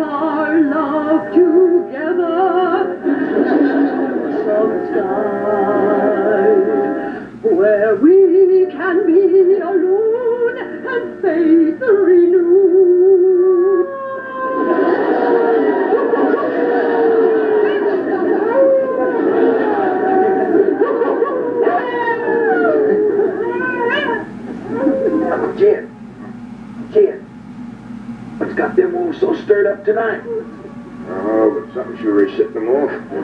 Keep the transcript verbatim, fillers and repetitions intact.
our love together to some sky where we can be alone and faith renewed. Kid, kid, what's got them wolves so stirred up tonight? Oh, but something sure is setting them off.